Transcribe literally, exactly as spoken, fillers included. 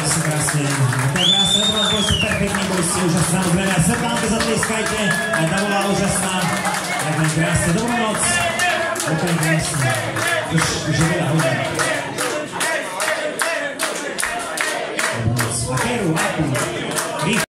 sa krásne. To je krásne, dobrá, boli ste perfektní, boli ste úžasné, samozrejme. A Svetlánke zatlieskajte, aj tá bola úžasná. Ďakujem krásne, dobrú noc. Ďakujem krásne. Už, už je veľa hodín. Dobrú noc. A Keru, Aku.